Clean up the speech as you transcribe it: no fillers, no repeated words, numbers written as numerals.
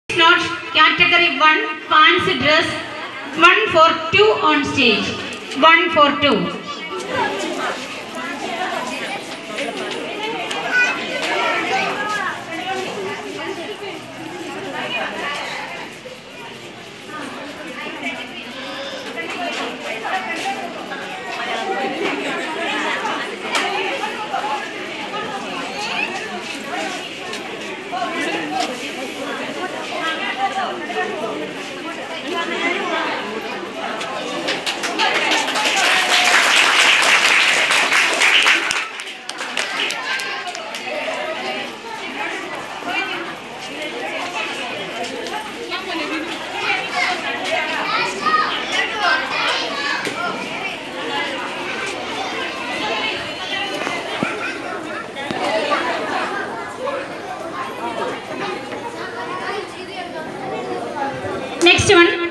Not category 1 fancy dress 142 on stage 142. Next one.